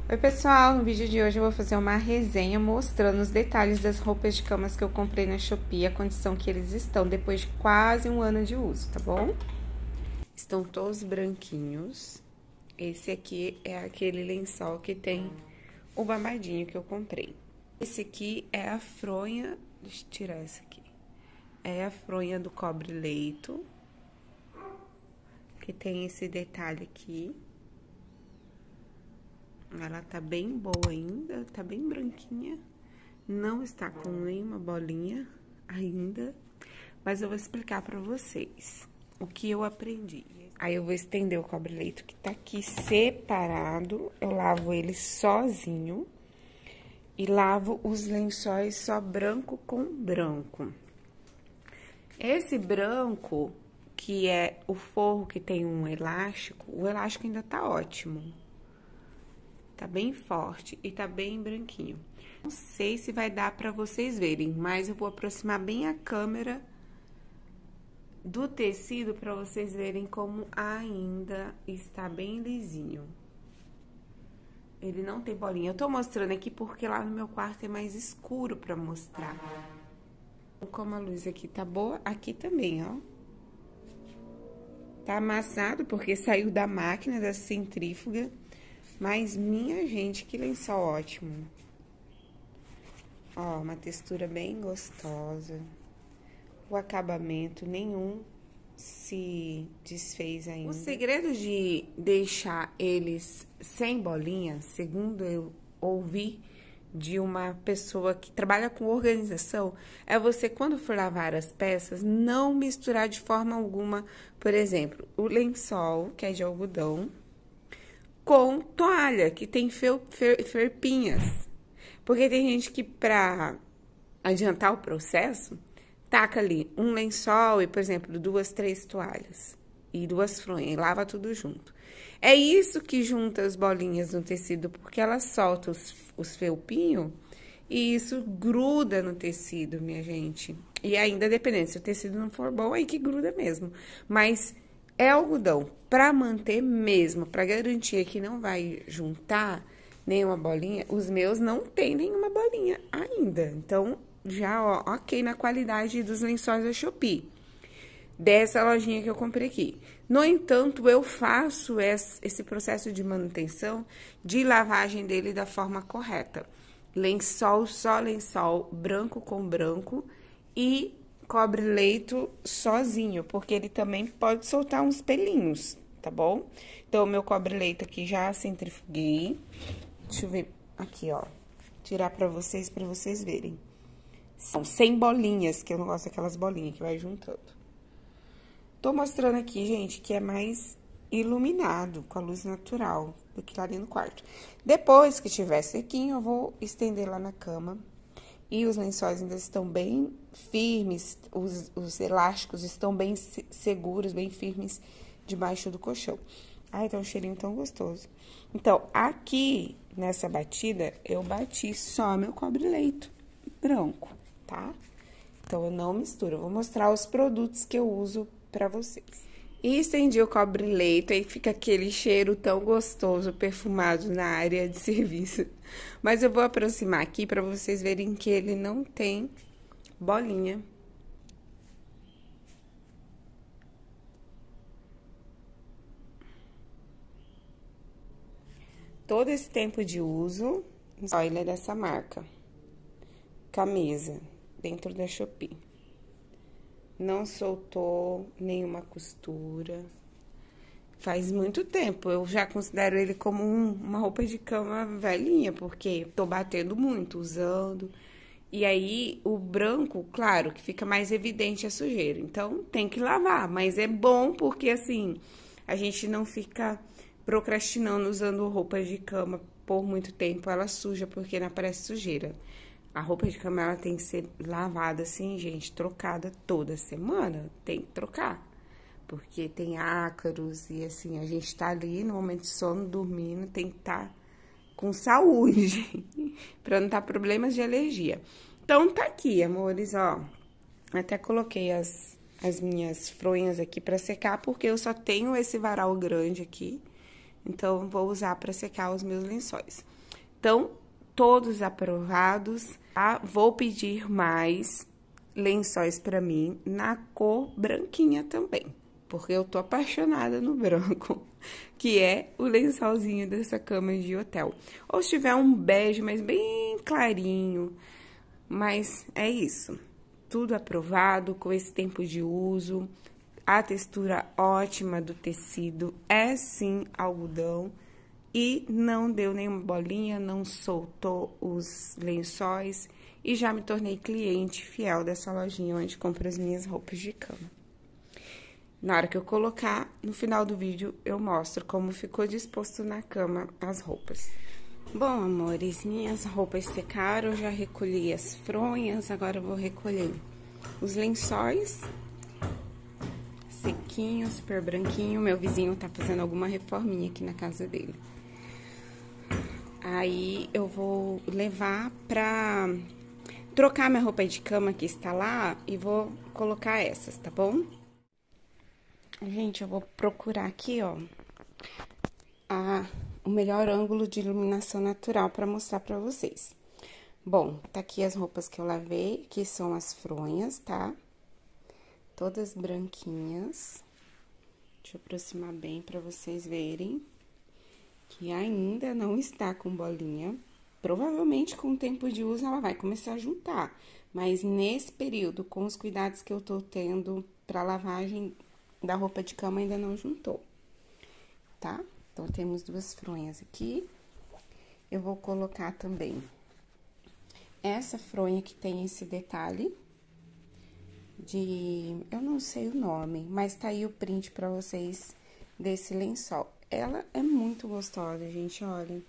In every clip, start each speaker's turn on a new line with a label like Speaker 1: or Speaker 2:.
Speaker 1: Oi pessoal, no vídeo de hoje eu vou fazer uma resenha mostrando os detalhes das roupas de camas que eu comprei na Shopee, a condição que eles estão depois de quase um ano de uso, tá bom? Estão todos branquinhos. Esse aqui é aquele lençol que tem o babadinho que eu comprei. Esse aqui é a fronha, deixa eu tirar essa aqui. É a fronha do cobre-leito, que tem esse detalhe aqui. Ela tá bem boa ainda, tá bem branquinha. Não está com nenhuma bolinha ainda, mas eu vou explicar pra vocês o que eu aprendi. Aí eu vou estender o cobre-leito que tá aqui separado, eu lavo ele sozinho e lavo os lençóis só branco com branco. Esse branco, que é o forro que tem um elástico, o elástico ainda tá ótimo. Tá bem forte e tá bem branquinho. Não sei se vai dar pra vocês verem, mas eu vou aproximar bem a câmera do tecido pra vocês verem como ainda está bem lisinho. Ele não tem bolinha. Eu tô mostrando aqui porque lá no meu quarto é mais escuro pra mostrar. Como a luz aqui tá boa, aqui também, ó. Tá amassado porque saiu da máquina, da centrífuga. Mas, minha gente, que lençol ótimo. Ó, uma textura bem gostosa. O acabamento, nenhum se desfez ainda. O segredo de deixar eles sem bolinha, segundo eu ouvi de uma pessoa que trabalha com organização, é você, quando for lavar as peças, não misturar de forma alguma, por exemplo, o lençol, que é de algodão, com toalha, que tem felpinhas. Porque tem gente que, pra adiantar o processo, taca ali um lençol e, por exemplo, 2, 3 toalhas. E 2 fronhas, e lava tudo junto. É isso que junta as bolinhas no tecido, porque ela solta os felpinhos e isso gruda no tecido, minha gente. E ainda, dependendo, se o tecido não for bom, aí que gruda mesmo. Mas é algodão, pra manter mesmo, pra garantir que não vai juntar nenhuma bolinha, os meus não tem nenhuma bolinha ainda. Então, já, ó, ok na qualidade dos lençóis da Shopee, dessa lojinha que eu comprei aqui. No entanto, eu faço esse processo de manutenção, de lavagem dele da forma correta. Lençol, só lençol, branco com branco e cobre-leito sozinho, porque ele também pode soltar uns pelinhos, tá bom? Então, o meu cobre-leito aqui já centrifuguei. Deixa eu ver aqui, ó. Tirar pra vocês verem. São 100 bolinhas, que eu não gosto daquelas bolinhas que vai juntando. Tô mostrando aqui, gente, que é mais iluminado, com a luz natural, do que lá dentro do quarto. Depois que tiver sequinho, eu vou estender lá na cama. E os lençóis ainda estão bem firmes, os elásticos estão bem seguros, bem firmes debaixo do colchão. Ai, tá um cheirinho tão gostoso. Então, aqui, nessa batida, eu bati só meu cobre-leito branco, tá? Então, eu não misturo. Eu vou mostrar os produtos que eu uso pra vocês. E estendi o cobre-leito, aí fica aquele cheiro tão gostoso, perfumado na área de serviço. Mas eu vou aproximar aqui pra vocês verem que ele não tem bolinha. Todo esse tempo de uso, ó, ele é dessa marca. Camisa, dentro da Shopee. Não soltou nenhuma costura. Faz muito tempo, eu já considero ele como uma roupa de cama velhinha, porque tô batendo muito, usando. E aí, o branco, claro, que fica mais evidente a sujeira. Então, tem que lavar, mas é bom porque, assim, a gente não fica procrastinando usando roupas de cama por muito tempo. Ela suja porque não aparece sujeira. A roupa de cama, ela tem que ser lavada assim, gente, trocada toda semana. Tem que trocar. Porque tem ácaros e, assim, a gente tá ali no momento de sono, dormindo, tem que estar com saúde, pra não dar problemas de alergia. Então, tá aqui, amores, ó. Até coloquei as minhas fronhas aqui pra secar, porque eu só tenho esse varal grande aqui. Então, vou usar pra secar os meus lençóis. Então, todos aprovados, tá? Vou pedir mais lençóis pra mim na cor branquinha também, porque eu tô apaixonada no branco, que é o lençolzinho dessa cama de hotel. Ou se tiver um bege, mas bem clarinho, mas é isso. Tudo aprovado, com esse tempo de uso, a textura ótima do tecido, é sim algodão e não deu nenhuma bolinha, não soltou os lençóis e já me tornei cliente fiel dessa lojinha onde compro as minhas roupas de cama. Na hora que eu colocar, no final do vídeo, eu mostro como ficou disposto na cama as roupas. Bom, amores, minhas roupas secaram, eu já recolhi as fronhas, agora eu vou recolher os lençóis. Sequinho, super branquinho, meu vizinho tá fazendo alguma reforminha aqui na casa dele. Aí, eu vou levar pra trocar minha roupa de cama que está lá e vou colocar essas, tá bom? Gente, eu vou procurar aqui, ó, o melhor ângulo de iluminação natural pra mostrar pra vocês. Bom, tá aqui as roupas que eu lavei, que são as fronhas, tá? Todas branquinhas. Deixa eu aproximar bem pra vocês verem que ainda não está com bolinha. Provavelmente, com o tempo de uso, ela vai começar a juntar. Mas, nesse período, com os cuidados que eu tô tendo pra lavagem da roupa de cama, ainda não juntou, tá? Então, temos duas fronhas aqui. Eu vou colocar também essa fronha que tem esse detalhe eu não sei o nome, mas tá aí o print pra vocês desse lençol. Ela é muito gostosa, gente, olha.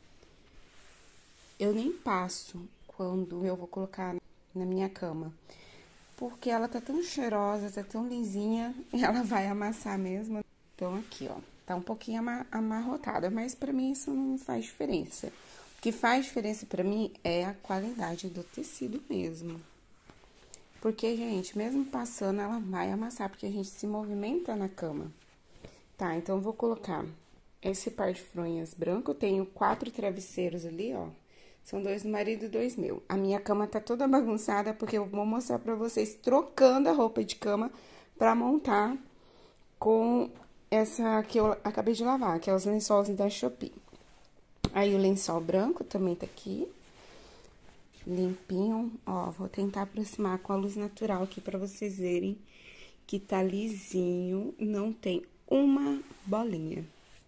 Speaker 1: Eu nem passo quando eu vou colocar na minha cama, porque ela tá tão cheirosa, tá tão lisinha, e ela vai amassar mesmo. Então, aqui, ó, tá um pouquinho amarrotada, mas pra mim isso não faz diferença. O que faz diferença pra mim é a qualidade do tecido mesmo. Porque, gente, mesmo passando, ela vai amassar, porque a gente se movimenta na cama. Tá, então, eu vou colocar esse par de fronhas branco. Eu tenho 4 travesseiros ali, ó. São 2 do marido e 2 meu. A minha cama tá toda bagunçada, porque eu vou mostrar pra vocês trocando a roupa de cama pra montar com essa que eu acabei de lavar, que é os lençóis da Shopee. Aí, o lençol branco também tá aqui. Limpinho, ó, vou tentar aproximar com a luz natural aqui pra vocês verem que tá lisinho, não tem uma bolinha.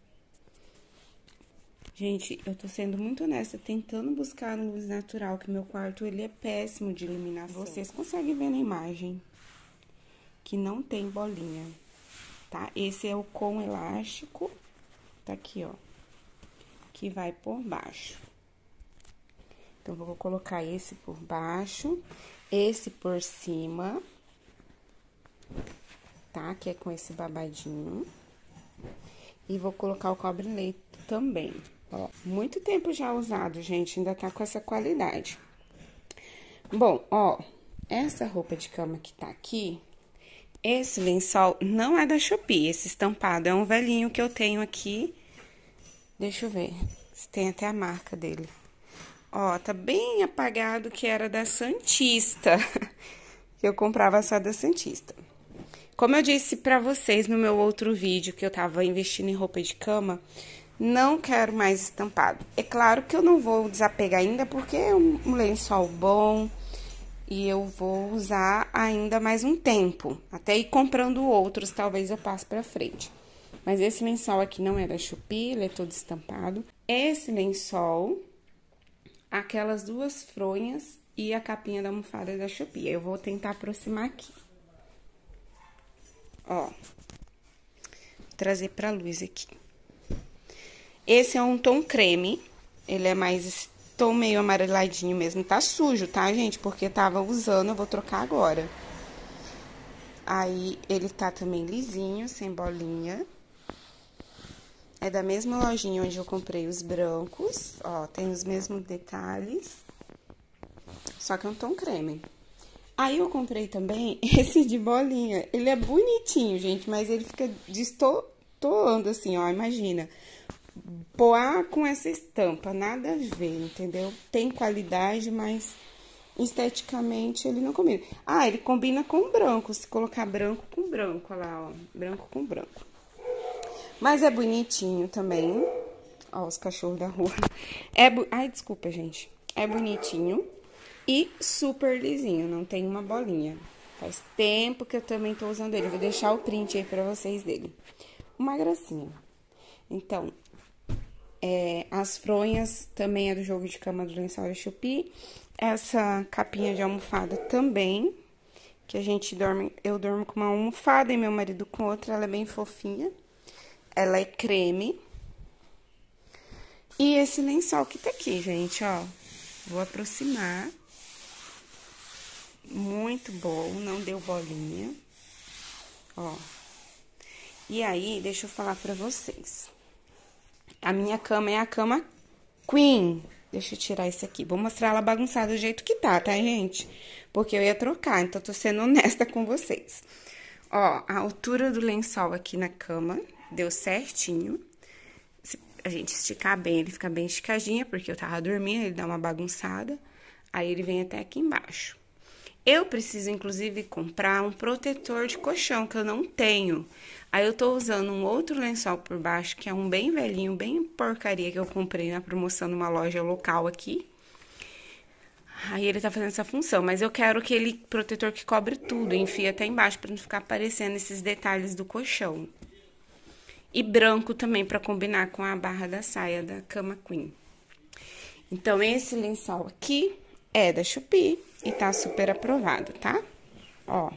Speaker 1: Gente, eu tô sendo muito honesta, tentando buscar a luz natural, que meu quarto, ele é péssimo de iluminação. Vocês conseguem ver na imagem que não tem bolinha, tá? Esse é o com elástico, tá aqui, ó, que vai por baixo. Então, vou colocar esse por baixo, esse por cima, tá? Que é com esse babadinho. E vou colocar o cobre-leite também, ó. Muito tempo já usado, gente, ainda tá com essa qualidade. Bom, ó, essa roupa de cama que tá aqui, esse lençol não é da Shopee, esse estampado é um velhinho que eu tenho aqui. Deixa eu ver se tem até a marca dele. Ó, tá bem apagado, que era da Santista, que eu comprava só da Santista. Como eu disse pra vocês no meu outro vídeo, que eu tava investindo em roupa de cama, não quero mais estampado. É claro que eu não vou desapegar ainda, porque é um lençol bom e eu vou usar ainda mais um tempo. Até ir comprando outros, talvez eu passe pra frente. Mas esse lençol aqui não é da Shopee, ele é todo estampado. Esse lençol, aquelas duas fronhas e a capinha da almofada da Shopee. Eu vou tentar aproximar aqui. Ó, vou trazer pra luz aqui. Esse é um tom creme, ele é mais esse tom meio amareladinho mesmo. Tá sujo, tá, gente? Porque tava usando, eu vou trocar agora. Aí, ele tá também lisinho, sem bolinha. É da mesma lojinha onde eu comprei os brancos, ó, tem os mesmos detalhes, só que é um tom creme. Aí, eu comprei também esse de bolinha, ele é bonitinho, gente, mas ele fica destoando assim, ó, imagina. poá com essa estampa, nada a ver, entendeu? Tem qualidade, mas esteticamente ele não combina. Ah, ele combina com branco, se colocar branco com branco, olha lá, ó, branco com branco. Mas é bonitinho também. Ó, os cachorros da rua. Ai, desculpa, gente. É bonitinho e super lisinho, não tem uma bolinha. Faz tempo que eu também tô usando ele. Vou deixar o print aí pra vocês dele. Uma gracinha. Então, as fronhas também é do jogo de cama do Lençol da Shopee. Essa capinha de almofada também, que a gente dorme, eu durmo com uma almofada e meu marido com outra, ela é bem fofinha. Ela é creme. E esse lençol que tá aqui, gente, ó. Vou aproximar. Muito bom, não deu bolinha. Ó. E aí, deixa eu falar pra vocês. A minha cama é a cama Queen. Deixa eu tirar isso aqui. Vou mostrar ela bagunçada do jeito que tá, gente? Porque eu ia trocar, então tô sendo honesta com vocês. Ó, a altura do lençol aqui na cama deu certinho. Se a gente esticar bem, ele fica bem esticadinho, porque eu tava dormindo, ele dá uma bagunçada. Aí ele vem até aqui embaixo. Eu preciso, inclusive, comprar um protetor de colchão, que eu não tenho. Aí, eu tô usando um outro lençol por baixo, que é um bem velhinho, bem porcaria, que eu comprei na promoção numa loja local aqui. Aí, ele tá fazendo essa função, mas eu quero aquele protetor que cobre tudo, enfia até embaixo, pra não ficar aparecendo esses detalhes do colchão. E branco também, pra combinar com a barra da saia da cama Queen. Então, esse lençol aqui é da Shopee. E tá super aprovado, tá? Ó.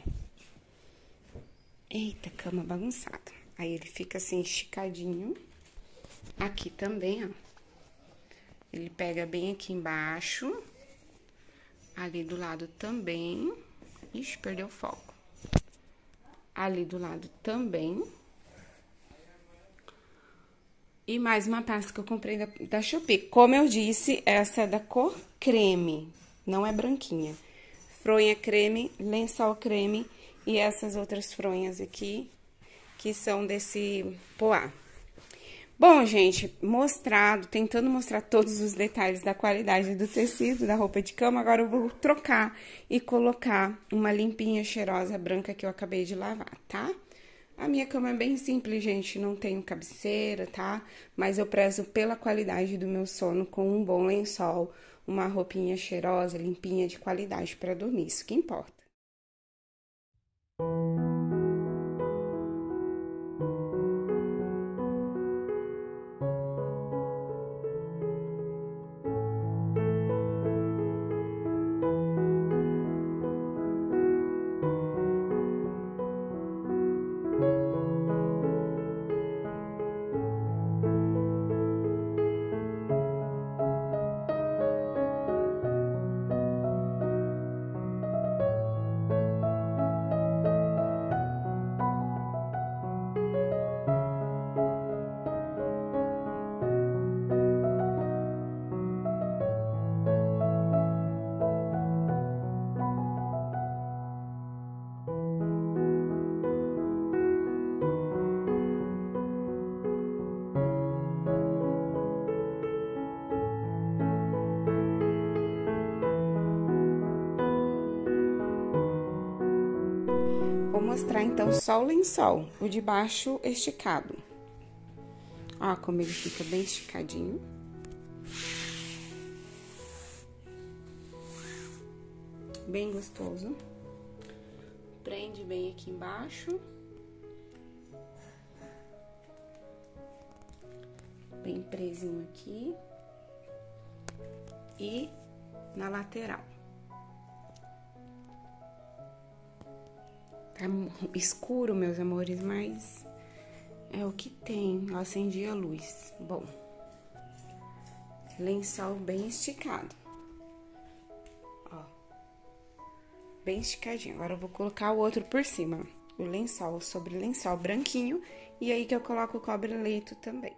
Speaker 1: Eita, cama bagunçada. Aí, ele fica assim, esticadinho. Aqui também, ó. Ele pega bem aqui embaixo. Ali do lado também. Ixi, perdeu o foco. Ali do lado também. E mais uma pasta que eu comprei da Shopee. Como eu disse, essa é da cor creme. Não é branquinha. Fronha creme, lençol creme e essas outras fronhas aqui, que são desse poá. Bom, gente, tentando mostrar todos os detalhes da qualidade do tecido da roupa de cama, agora eu vou trocar e colocar uma limpinha cheirosa branca que eu acabei de lavar, tá? A minha cama é bem simples, gente, não tenho cabeceira, tá? Mas eu prezo pela qualidade do meu sono com um bom lençol, uma roupinha cheirosa, limpinha, de qualidade pra dormir, isso que importa. Vou mostrar, então, só o lençol, o de baixo esticado. Ó, como ele fica bem esticadinho. Bem gostoso. Prende bem aqui embaixo. Bem presinho aqui. E na lateral. Tá escuro, meus amores, mas é o que tem. Eu acendi a luz. Bom, lençol bem esticado. Ó, bem esticadinho. Agora eu vou colocar o outro por cima. O lençol sobre lençol branquinho. E aí que eu coloco o cobre-leito também.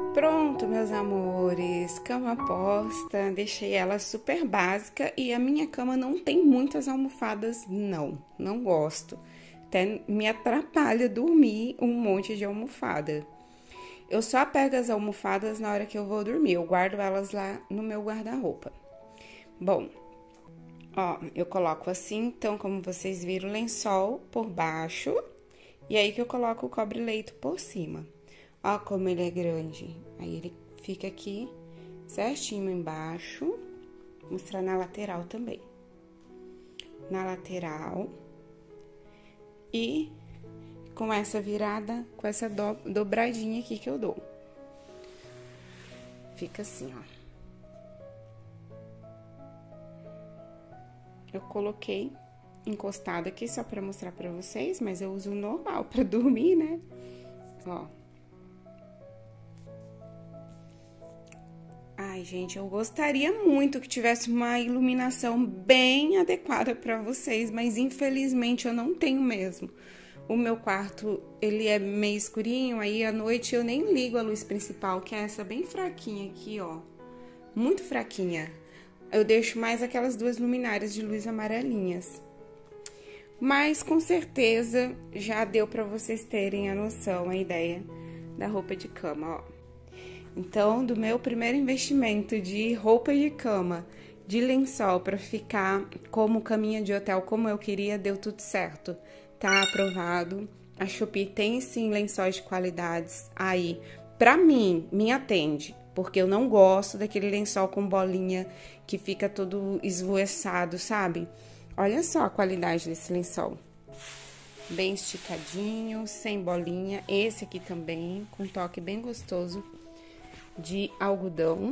Speaker 1: Pronto, meus amores, cama posta, deixei ela super básica e a minha cama não tem muitas almofadas, não gosto. Até me atrapalha dormir um monte de almofada. Eu só pego as almofadas na hora que eu vou dormir, eu guardo elas lá no meu guarda-roupa. Bom, ó, eu coloco assim, então, como vocês viram, o lençol por baixo e aí que eu coloco o cobre-leito por cima. Ó como ele é grande. Aí ele fica aqui certinho embaixo. Vou mostrar na lateral também. Na lateral. E com essa virada, com essa dobradinha aqui que eu dou. Fica assim, ó. Eu coloquei encostado aqui só pra mostrar pra vocês, mas eu uso normal pra dormir, né? Ó. Ai, gente, eu gostaria muito que tivesse uma iluminação bem adequada para vocês, mas infelizmente eu não tenho mesmo. O meu quarto, ele é meio escurinho, aí à noite eu nem ligo a luz principal, que é essa bem fraquinha aqui, ó. Muito fraquinha. Eu deixo mais aquelas duas luminárias de luz amarelinhas. Mas com certeza já deu para vocês terem a noção, a ideia da roupa de cama, ó. Então, do meu primeiro investimento de roupa de cama, de lençol para ficar como caminha de hotel, como eu queria, deu tudo certo. Tá aprovado. A Shopee tem sim lençóis de qualidades aí. Pra mim, me atende, porque eu não gosto daquele lençol com bolinha que fica todo esvoaçado, sabe? Olha só a qualidade desse lençol. Bem esticadinho, sem bolinha. Esse aqui também, com toque bem gostoso de algodão.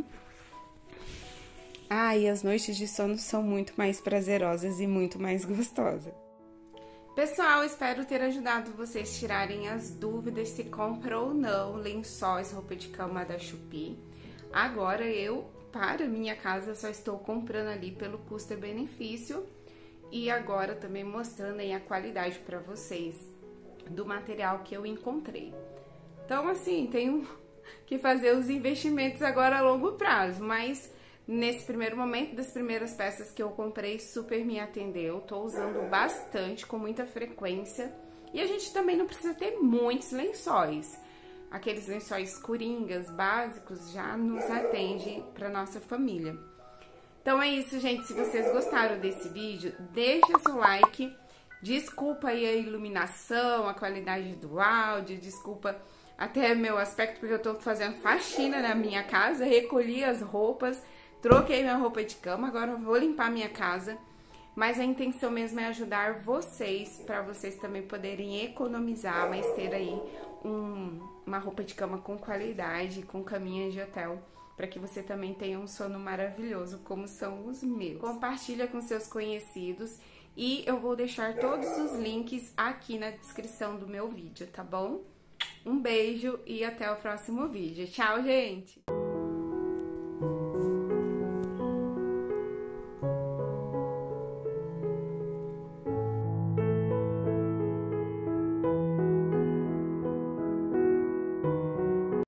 Speaker 1: Ah, e as noites de sono são muito mais prazerosas e muito mais gostosas. Pessoal, espero ter ajudado vocês a tirarem as dúvidas se compra ou não lençóis, roupa de cama da Shopee. Agora para minha casa, só estou comprando ali pelo custo-benefício e agora também mostrando aí a qualidade para vocês do material que eu encontrei. Então, assim, tenho que fazer os investimentos agora a longo prazo, mas nesse primeiro momento, das primeiras peças que eu comprei, super me atendeu, tô usando bastante, com muita frequência, e a gente também não precisa ter muitos lençóis, aqueles lençóis coringas básicos já nos atende para nossa família. Então é isso, gente, se vocês gostaram desse vídeo, deixa seu like, desculpa aí a iluminação, a qualidade do áudio, desculpa até meu aspecto, porque eu tô fazendo faxina na minha casa, recolhi as roupas, troquei minha roupa de cama, agora eu vou limpar minha casa. Mas a intenção mesmo é ajudar vocês, para vocês também poderem economizar, mas ter aí uma roupa de cama com qualidade, com caminha de hotel, para que você também tenha um sono maravilhoso, como são os meus. Compartilha com seus conhecidos e eu vou deixar todos os links aqui na descrição do meu vídeo, tá bom? Um beijo e até o próximo vídeo. Tchau, gente!